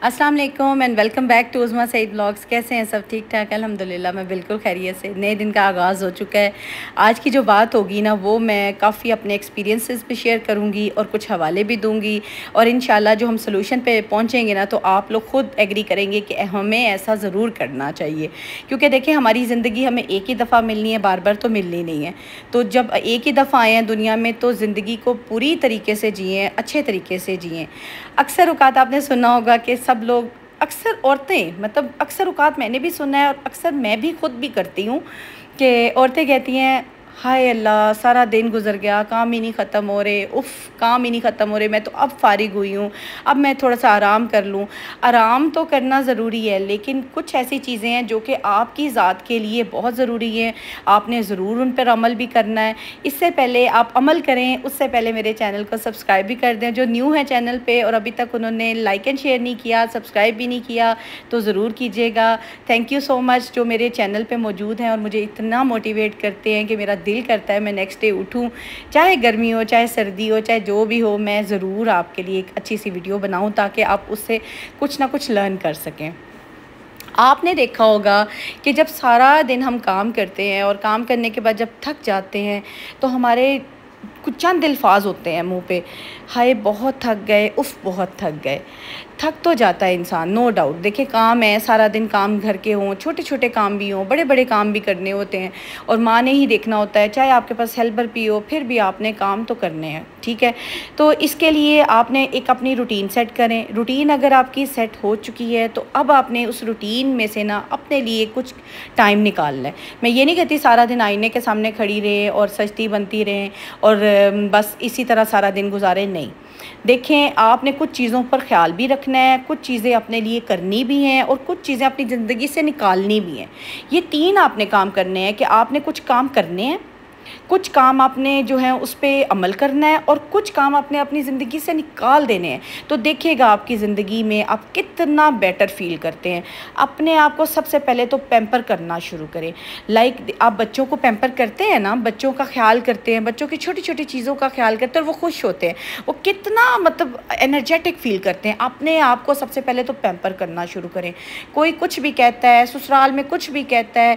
अस्सलाम वालेकुम and welcome back to Uzma Saeed blogs. कैसे हैं सब? ठीक ठाक अल्हम्दुलिल्लाह, मैं बिल्कुल खैरियत से। नए दिन का आगाज़ हो चुका है। आज की जो बात होगी ना, वो मैं काफ़ी अपने एक्सपीरियंसेस भी शेयर करूंगी और कुछ हवाले भी दूंगी, और इंशाल्लाह जो हम सोल्यूशन पे पहुंचेंगे ना, तो आप लोग ख़ुद एग्री करेंगे कि हमें ऐसा ज़रूर करना चाहिए। क्योंकि देखिए, हमारी ज़िंदगी हमें एक ही दफ़ा मिलनी है, बार बार तो मिलनी नहीं है। तो जब एक ही दफ़ा आए हैं दुनिया में, तो ज़िंदगी को पूरी तरीके से जिएँ, अच्छे तरीके से जिएँ। अक्सर औक़ात आपने सुना होगा कि सब लोग, अक्सर औरतें, मतलब अक्सर औक़ात मैंने भी सुना है और अक्सर मैं भी ख़ुद भी करती हूँ कि औरतें कहती हैं, हाय अल्लाह, सारा दिन गुज़र गया, काम ही नहीं ख़त्म हो रहे, उफ़, काम ही नहीं ख़त्म हो रहे, मैं तो अब फ़ारिग हुई हूँ, अब मैं थोड़ा सा आराम कर लूँ। आराम तो करना ज़रूरी है, लेकिन कुछ ऐसी चीज़ें हैं जो कि आपकी ज़ात के लिए बहुत ज़रूरी है। आपने ज़रूर उन पर अमल भी करना है। इससे पहले आप अमल करें, उससे पहले मेरे चैनल को सब्सक्राइब भी कर दें। जो न्यू है चैनल पर और अभी तक उन्होंने लाइक एंड शेयर नहीं किया, सब्सक्राइब भी नहीं किया, तो ज़रूर कीजिएगा। थैंक यू सो मच जो मेरे चैनल पर मौजूद हैं और मुझे इतना मोटिवेट करते हैं कि मेरा दिल करता है मैं नेक्स्ट डे उठूँ, चाहे गर्मी हो, चाहे सर्दी हो, चाहे जो भी हो, मैं ज़रूर आपके लिए एक अच्छी सी वीडियो बनाऊँ ताकि आप उससे कुछ ना कुछ लर्न कर सकें। आपने देखा होगा कि जब सारा दिन हम काम करते हैं और काम करने के बाद जब थक जाते हैं, तो हमारे कुछ चंद अल्फाज होते हैं मुंह पे, हाय बहुत थक गए, उफ़ बहुत थक गए। थक तो जाता है इंसान, नो डाउट। देखिए, काम है, सारा दिन काम घर के हों, छोटे छोटे काम भी हों, बड़े बड़े काम भी करने होते हैं, और माँ ने ही देखना होता है। चाहे आपके पास हेल्पर भी हो, फिर भी आपने काम तो करने हैं, ठीक है। तो इसके लिए आपने एक अपनी रूटीन सेट करें। रूटीन अगर आपकी सेट हो चुकी है, तो अब आपने उस रूटीन में से ना अपने लिए कुछ टाइम निकालना है। मैं ये नहीं कहती सारा दिन आईने के सामने खड़ी रहें और सजती बनती रहें और बस इसी तरह सारा दिन गुजारें, नहीं। देखें, आपने कुछ चीज़ों पर ख्याल भी रखना है, कुछ चीज़ें अपने लिए करनी भी हैं और कुछ चीज़ें अपनी ज़िंदगी से निकालनी भी हैं। ये तीन आपने काम करने हैं कि आपने कुछ काम करने हैं, कुछ काम आपने जो है उस पे अमल करना है, और कुछ काम आपने अपनी ज़िंदगी से निकाल देने हैं। तो देखिएगा आपकी ज़िंदगी में आप कितना बेटर फ़ील करते हैं। अपने आप को सबसे पहले तो पैम्पर करना शुरू करें। लाइक आप बच्चों को पैम्पर करते हैं ना, बच्चों का ख्याल करते हैं, बच्चों की छोटी छोटी चीज़ों का ख्याल करते हैं और वो खुश होते हैं, वो कितना मतलब एनर्जेटिक फ़ील करते हैं। अपने आप को सबसे पहले तो पैम्पर करना शुरू करें। कोई कुछ भी कहता है, ससुराल में कुछ भी कहता है,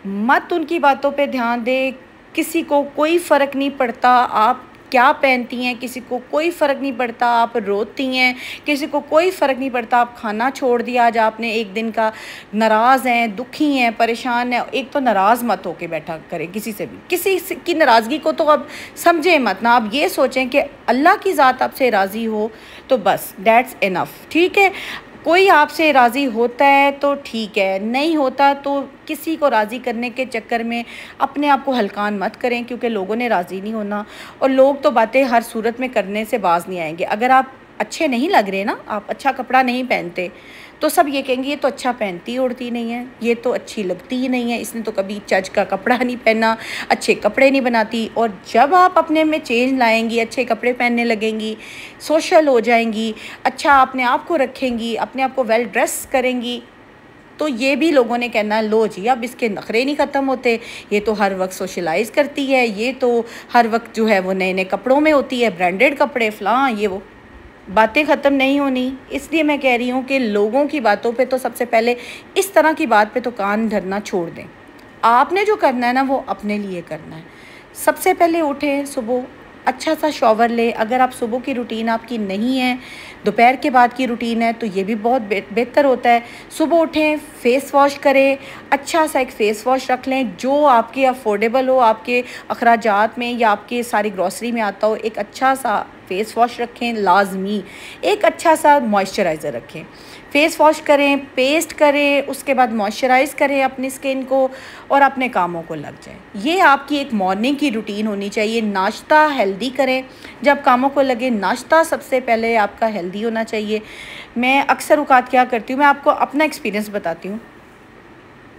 मत उनकी बातों पर ध्यान दें। किसी को कोई फ़र्क नहीं पड़ता आप क्या पहनती हैं, किसी को कोई फ़र्क नहीं पड़ता आप रोती हैं, किसी को कोई फ़र्क नहीं पड़ता आप खाना छोड़ दिया आज आपने एक दिन का, नाराज़ हैं, दुखी हैं, परेशान हैं। एक तो नाराज़ मत होके बैठा करें किसी से भी, किसी की नाराज़गी को तो अब समझें मत ना। आप ये सोचें कि अल्लाह की ज़ात आपसे राज़ी हो, तो बस दैट्स इनफ, ठीक है। कोई आपसे राज़ी होता है तो ठीक है, नहीं होता तो किसी को राज़ी करने के चक्कर में अपने आप को हल्कान मत करें, क्योंकि लोगों ने राज़ी नहीं होना, और लोग तो बातें हर सूरत में करने से बाज नहीं आएंगे। अगर आप अच्छे नहीं लग रहे ना, आप अच्छा कपड़ा नहीं पहनते, तो सब ये कहेंगे ये तो अच्छा पहनती ओढ़ती नहीं है, ये तो अच्छी लगती ही नहीं है, इसने तो कभी चज का कपड़ा नहीं पहना, अच्छे कपड़े नहीं बनाती। और जब आप अपने में चेंज लाएंगी, अच्छे कपड़े पहनने लगेंगी, सोशल हो जाएंगी, अच्छा अपने आप को रखेंगी, अपने आप को वेल ड्रेस करेंगी, तो ये भी लोगों ने कहना, लो जी अब इसके नखरे नहीं ख़त्म होते, ये तो हर वक्त सोशलाइज़ करती है, ये तो हर वक्त जो है वो नए नए कपड़ों में होती है, ब्रांडेड कपड़े, फ़लाँ ये वो। बातें ख़त्म नहीं होनी। इसलिए मैं कह रही हूँ कि लोगों की बातों पे तो सबसे पहले इस तरह की बात पे तो कान धरना छोड़ दें। आपने जो करना है ना, वो अपने लिए करना है। सबसे पहले उठें सुबह, अच्छा सा शॉवर लें। अगर आप सुबह की रूटीन आपकी नहीं है, दोपहर के बाद की रूटीन है, तो ये भी बहुत बेहतर होता है। सुबह उठें, फ़ेस वॉश करें, अच्छा सा एक फ़ेस वॉश रख लें जो आपके अफोर्डेबल हो, आपके अखराजात में या आपके सारी ग्रॉसरी में आता हो। एक अच्छा सा फ़ेस वॉश रखें लाजमी, एक अच्छा सा मॉइस्चराइज़र रखें, फ़ेस वॉश करें, पेस्ट करें, उसके बाद मॉइस्चराइज़ करें अपनी स्किन को और अपने कामों को लग जाएं। ये आपकी एक मॉर्निंग की रूटीन होनी चाहिए। नाश्ता हेल्दी करें, जब कामों को लगे नाश्ता सबसे पहले आपका हेल्दी होना चाहिए। मैं अक्सर औक़ात क्या करती हूँ, मैं आपको अपना एक्सपीरियंस बताती हूँ।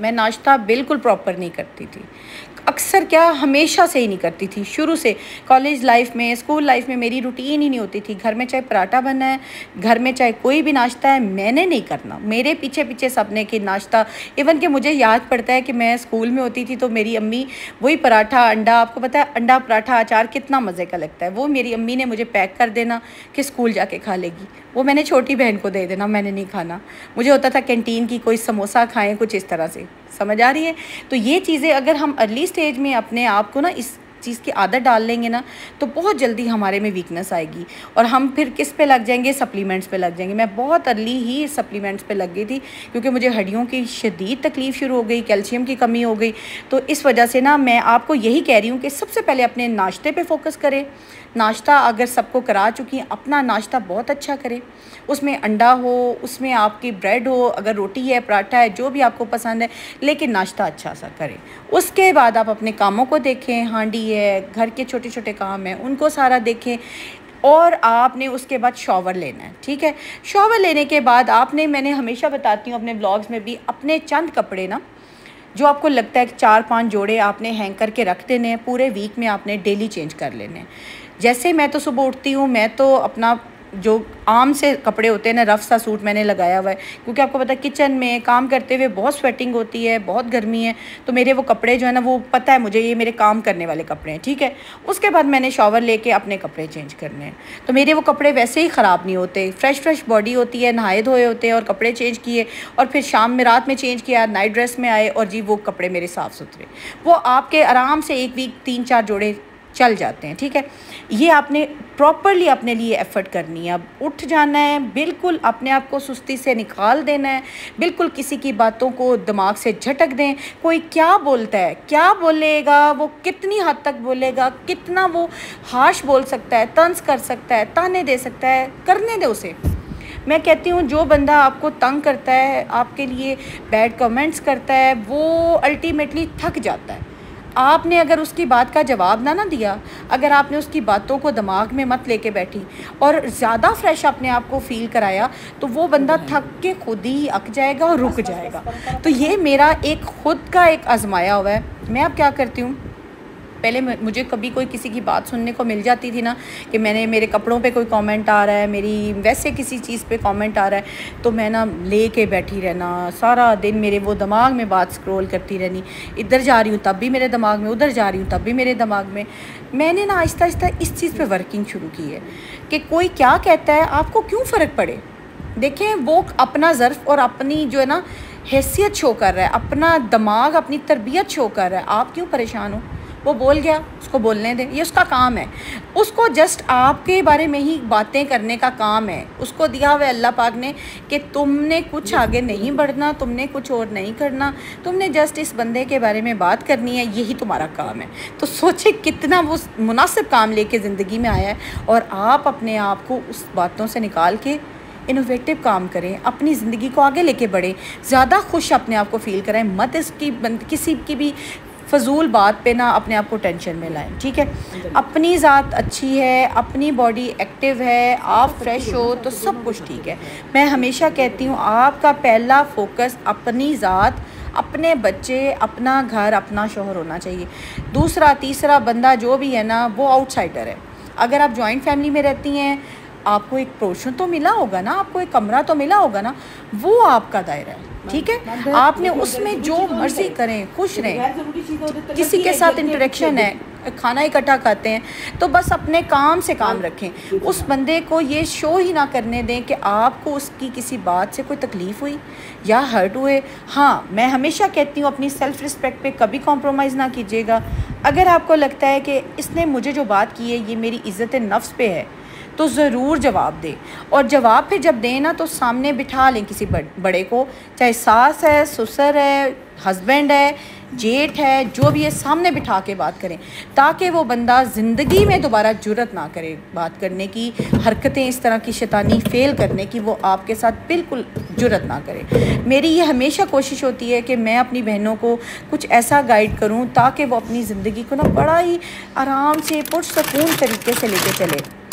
मैं नाश्ता बिल्कुल प्रॉपर नहीं करती थी। अक्सर क्या, हमेशा से ही नहीं करती थी, शुरू से कॉलेज लाइफ में, स्कूल लाइफ में मेरी रूटीन ही नहीं होती थी। घर में चाहे पराठा बना है, घर में चाहे कोई भी नाश्ता है, मैंने नहीं करना। मेरे पीछे पीछे सबने कि नाश्ता, इवन कि मुझे याद पड़ता है कि मैं स्कूल में होती थी तो मेरी अम्मी वही पराठा, अंडा, आपको पता है अंडा पराठा अचार कितना मज़े का लगता है, वो मेरी अम्मी ने मुझे पैक कर देना कि स्कूल जाके खा लेगी। वो मैंने छोटी बहन को दे देना, मैंने नहीं खाना। मुझे होता था कैंटीन की कोई समोसा खाएं, कुछ इस तरह से, समझ आ रही है। तो ये चीज़ें अगर हम अर्ली स्टेज में अपने आप को ना इस चीज़ की आदत डाल लेंगे ना, तो बहुत जल्दी हमारे में वीकनेस आएगी और हम फिर किस पे लग जाएंगे, सप्लीमेंट्स पे लग जाएंगे। मैं बहुत अर्ली ही सप्लीमेंट्स पे लग गई थी क्योंकि मुझे हड्डियों की शदीद तकलीफ़ शुरू हो गई, कैल्शियम की कमी हो गई। तो इस वजह से ना मैं आपको यही कह रही हूँ कि सबसे पहले अपने नाश्ते पे फोकस करें। नाश्ता अगर सबको करा चुकी हैं, अपना नाश्ता बहुत अच्छा करें, उसमें अंडा हो, उसमें आपकी ब्रेड हो, अगर रोटी है, पराठा है, जो भी आपको पसंद है, लेकिन नाश्ता अच्छा सा करें। उसके बाद आप अपने कामों को देखें, हांडी है, घर के छोटे छोटे काम हैं, उनको सारा देखें और आपने उसके बाद शॉवर लेना है, ठीक है। शॉवर लेने के बाद आपने, मैंने हमेशा बताती हूँ अपने ब्लॉग्स में भी, अपने चंद कपड़े ना जो आपको लगता है कि 4-5 जोड़े आपने हैंग करके रख देने हैं, पूरे वीक में आपने डेली चेंज कर लेने हैं। जैसे मैं तो सुबह उठती हूँ, मैं तो अपना जो आम से कपड़े होते हैं ना, रफ़ सा सूट मैंने लगाया हुआ है क्योंकि आपको पता है किचन में काम करते हुए बहुत स्वेटिंग होती है, बहुत गर्मी है, तो मेरे वो कपड़े जो है ना, वो पता है मुझे ये मेरे काम करने वाले कपड़े हैं, ठीक है। उसके बाद मैंने शॉवर लेके अपने कपड़े चेंज करने हैं, तो मेरे वो कपड़े वैसे ही ख़राब नहीं होते, फ्रेश बॉडी होती है, नहाए धोए होते हैं और कपड़े चेंज किए और फिर शाम में, रात में चेंज किया, नाइट ड्रेस में आए और जी वो कपड़े मेरे साफ़ सुथरे, वो आपके आराम से एक वीक 3-4 जोड़े चल जाते हैं, ठीक है। ये आपने प्रॉपरली अपने लिए एफ़र्ट करनी है। अब उठ जाना है, बिल्कुल अपने आप को सुस्ती से निकाल देना है, बिल्कुल किसी की बातों को दिमाग से झटक दें। कोई क्या बोलता है, क्या बोलेगा, वो कितनी हद तक बोलेगा, कितना वो हार्श बोल सकता है, तंज कर सकता है, ताने दे सकता है, करने दे उसे। मैं कहती हूँ जो बंदा आपको तंग करता है, आपके लिए बैड कमेंट्स करता है, वो अल्टीमेटली थक जाता है। आपने अगर उसकी बात का जवाब ना दिया, अगर आपने उसकी बातों को दिमाग में मत लेके बैठी और ज़्यादा फ्रेश अपने आप को फ़ील कराया, तो वो बंदा थक के खुद ही अक जाएगा और रुक जाएगा। तो ये मेरा एक ख़ुद का एक आजमाया हुआ है। मैं अब क्या करती हूँ, पहले मुझे कभी कोई किसी की बात सुनने को मिल जाती थी ना कि मेरे कपड़ों पे कोई कमेंट आ रहा है, मेरी वैसे किसी चीज़ पे कमेंट आ रहा है, तो मैं ना लेके बैठी रहना सारा दिन, मेरे वो दिमाग में बात स्क्रॉल करती रहनी, इधर जा रही हूँ तब भी मेरे दिमाग में, उधर जा रही हूँ तब भी मेरे दिमाग में। मैंने ना आहिस्ता आहिस्ता इस चीज़ पे वर्किंग शुरू की है कि कोई क्या कहता है, आपको क्यों फ़र्क पड़े। देखें, वो अपना ज़र्फ़ और अपनी जो है ना हैसियत शो कर रहा है, अपना दिमाग, अपनी तरबियत शो कर रहा है, आप क्यों परेशान हो। वो बोल गया, उसको बोलने दें, ये उसका काम है। उसको जस्ट आपके बारे में ही बातें करने का काम है, उसको दिया हुआ अल्लाह पाक ने कि तुमने कुछ आगे नहीं बढ़ना, तुमने कुछ और नहीं करना, तुमने जस्ट इस बंदे के बारे में बात करनी है, यही तुम्हारा काम है। तो सोचे कितना वो मुनासिब काम लेके ज़िंदगी में आया है और आप अपने आप को उस बातों से निकाल के इनोवेटिव काम करें, अपनी ज़िंदगी को आगे लेके बढ़ें, ज़्यादा खुश अपने आप को फ़ील कराएं, मत इसकी किसी की भी फ़जूल बात पे ना अपने आप को टेंशन में लाएं, ठीक है। अपनी ज़ात अच्छी है, अपनी बॉडी एक्टिव है, आप फ्रेश हो तो सब कुछ ठीक है। मैं हमेशा कहती हूँ आपका पहला फोकस अपनी ज़ात, अपने बच्चे, अपना घर, अपना शौहर होना चाहिए। दूसरा तीसरा बंदा जो भी है ना, वो आउटसाइडर है। अगर आप जॉइंट फैमिली में रहती हैं, आपको एक पोर्शन तो मिला होगा ना, आपको एक कमरा तो मिला होगा ना, वो आपका दायरा है, ठीक है। आपने उसमें जो मर्जी करें, खुश रहें, किसी के साथ इंटरेक्शन है, खाना इकट्ठा खाते हैं, तो बस अपने काम से काम रखें। उस बंदे को ये शो ही ना करने दें कि आपको उसकी किसी बात से कोई तकलीफ़ हुई या हर्ट हुए। हाँ, मैं हमेशा कहती हूँ अपनी सेल्फ़ रिस्पेक्ट पे कभी कॉम्प्रोमाइज़ ना कीजिएगा। अगर आपको लगता है कि इसने मुझे जो बात की है ये मेरी इज़्ज़त नफ्स पे है, तो ज़रूर जवाब दें। और जवाब फिर जब दें ना, तो सामने बिठा लें किसी बड़े को, चाहे सास है, ससुर है, हस्बैंड है, जेठ है, जो भी है, सामने बिठा के बात करें, ताकि वो बंदा ज़िंदगी में दोबारा जुर्रत ना करे बात करने की, हरकतें इस तरह की शैतानी फ़ेल करने की वो आपके साथ बिल्कुल जुर्रत ना करे। मेरी ये हमेशा कोशिश होती है कि मैं अपनी बहनों को कुछ ऐसा गाइड करूं ताकि वो अपनी ज़िंदगी को ना बड़ा ही आराम से पुरसकून तरीके से लेके चले।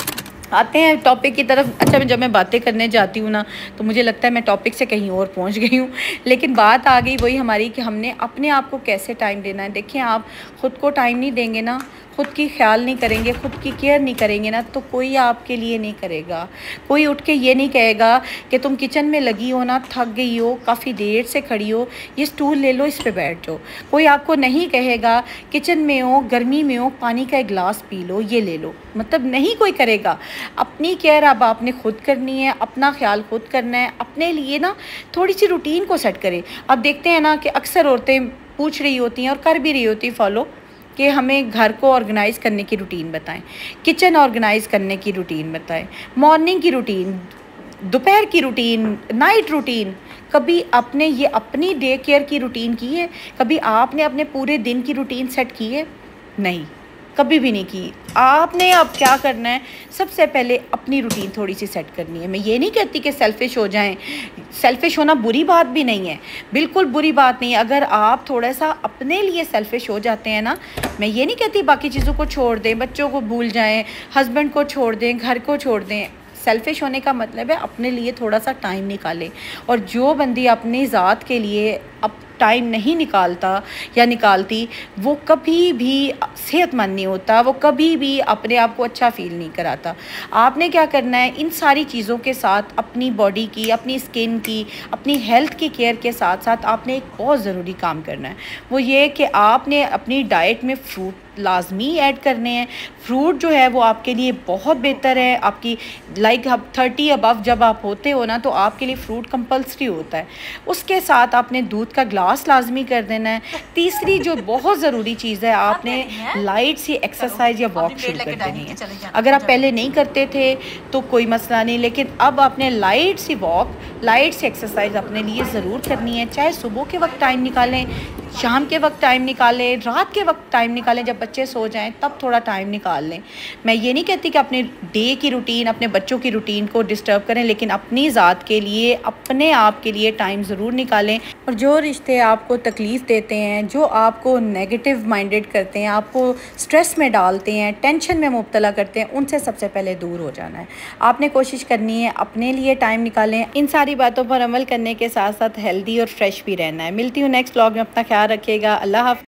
आते हैं टॉपिक की तरफ। अच्छा, जब मैं बातें करने जाती हूँ ना तो मुझे लगता है मैं टॉपिक से कहीं और पहुँच गई हूँ, लेकिन बात आ गई वही हमारी कि हमने अपने आप को कैसे टाइम देना है। देखिए, आप ख़ुद को टाइम नहीं देंगे ना, ख़ुद की ख्याल नहीं करेंगे, ख़ुद की केयर नहीं करेंगे ना, तो कोई आपके लिए नहीं करेगा। कोई उठ के ये नहीं कहेगा कि तुम किचन में लगी हो ना, थक गई हो, काफ़ी देर से खड़ी हो, ये स्टूल ले लो, इस पे बैठ जाओ। कोई आपको नहीं कहेगा किचन में हो, गर्मी में हो, पानी का एक गिलास पी लो, ये ले लो, मतलब नहीं कोई करेगा। अपनी केयर अब आपने ख़ुद करनी है, अपना ख्याल खुद करना है। अपने लिए ना थोड़ी सी रूटीन को सेट करें। अब देखते हैं ना कि अक्सर औरतें पूछ रही होती हैं और कर भी रही होती फॉलो कि हमें घर को ऑर्गेनाइज़ करने की रूटीन बताएं, किचन ऑर्गेनाइज़ करने की रूटीन बताएं, मॉर्निंग की रूटीन, दोपहर की रूटीन, नाइट रूटीन। कभी आपने ये अपनी डे केयर की रूटीन की है? कभी आपने अपने पूरे दिन की रूटीन सेट की है? नहीं, कभी भी नहीं की। आपने अब क्या करना है, सबसे पहले अपनी रूटीन थोड़ी सी सेट करनी है। मैं ये नहीं कहती कि सेल्फ़िश हो जाएं, सेल्फ़िश होना बुरी बात भी नहीं है, बिल्कुल बुरी बात नहीं है। अगर आप थोड़ा सा अपने लिए सेल्फ़िश हो जाते हैं ना, मैं ये नहीं कहती बाकी चीज़ों को छोड़ दें, बच्चों को भूल जाएं, हस्बैंड को छोड़ दें, घर को छोड़ दें। सेल्फ़िश होने का मतलब है अपने लिए थोड़ा सा टाइम निकालें। और जो बंदी अपनी ज़ात के लिए अब टाइम नहीं निकालता या निकालती, वो कभी भी सेहतमंद नहीं होता, वो कभी भी अपने आप को अच्छा फ़ील नहीं कराता। आपने क्या करना है, इन सारी चीज़ों के साथ अपनी बॉडी की, अपनी स्किन की, अपनी हेल्थ की केयर के साथ साथ आपने एक बहुत ज़रूरी काम करना है। वो ये कि आपने अपनी डाइट में फ्रूट लाजमी ऐड करने हैं। फ्रूट जो है वो आपके लिए बहुत बेहतर है। आपकी लाइक अब 30 अबव जब आप होते हो ना, तो आपके लिए फ्रूट कंपल्सरी होता है। उसके साथ आपने दूध का ग्लास लाजमी कर देना है। तीसरी जो बहुत ज़रूरी चीज़ है, आपने लाइट सी एक्सरसाइज या वॉक शुरू कर देनी है। अगर आप पहले नहीं करते थे तो कोई मसला नहीं, लेकिन अब आपने लाइट सी वॉक, लाइट सी एक्सरसाइज अपने लिए ज़रूर करनी है। चाहे सुबह के वक्त टाइम निकालें, शाम के वक्त टाइम निकालें, रात के वक्त टाइम निकालें, जब बच्चे सो जाएं तब थोड़ा टाइम निकाल लें। मैं ये नहीं कहती कि अपने डे की रूटीन, अपने बच्चों की रूटीन को डिस्टर्ब करें, लेकिन अपनी ज़ात के लिए, अपने आप के लिए टाइम ज़रूर निकालें। और जो रिश्ते आपको तकलीफ़ देते हैं, जो आपको नेगेटिव माइंडेड करते हैं, आपको स्ट्रेस में डालते हैं, टेंशन में मुब्तला करते हैं, उनसे सबसे पहले दूर हो जाना है। आपने कोशिश करनी है अपने लिए टाइम निकालें। इन सारी बातों पर अमल करने के साथ साथ हेल्दी और फ्रेश भी रहना है। मिलती हूँ नेक्स्ट व्लॉग में, अपना ख्याल रखिएगा। अल्लाह हाफ़िज़।